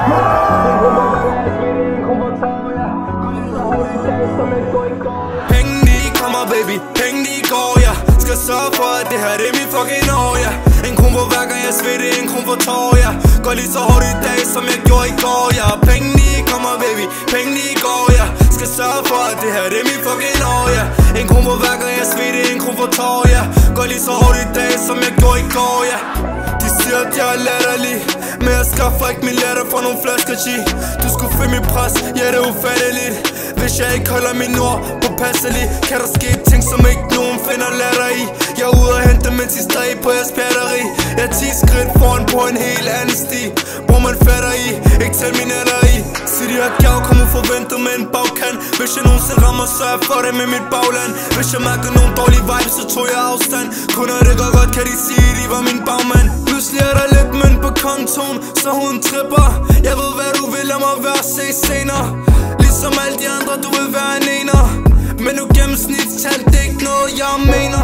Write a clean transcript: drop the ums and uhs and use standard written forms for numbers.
Penge de kommer baby, penge de går, ja. Skal sørge for at det her det er min fucking år, ja. En kron for hver gang jeg svedte, en kron for tår, ja. Går lige så hårdt i dag som jeg gjorde i går, ja. Penge de kommer baby, penge de går, ja. Skal sørge for at det her det er min fucking år, ja. En kron for hver gang jeg svedte, en kron for tår, ja. Går lige så hårdt i dag som jeg gjorde i går, ja. De siger at jeg er latterlig, men jeg skaffer ikke min latter for nogle flasker G. Du skulle finde mit pres, ja det er ufatteligt. Hvis jeg ikke holder min ord på passelig, kan der ske ting som ikke nogen finder latter i. Jeg er ude og hente mens I stadig på jeres batteri. Jeg er 10 skridt foran på en helt anden sti, hvor man fatter i, ikke tæl min natter i. Sig de har gav, kommer forventet med en bagkant. Hvis jeg nogensinde rammer, så er jeg for det med mit bagland. Hvis jeg mærker nogle dårlige vibes, så tog jeg afstand. Kunder det går godt, kan de sige, de var min bagmand. Pludselig er der lidt mønt på kontoen, så hun tripper. Jeg ved hvad du vil, lad mig være, se senere. Ligesom alle de andre, du vil være en ener. Men nu gennemsnitstal, det er ikke noget jeg mener.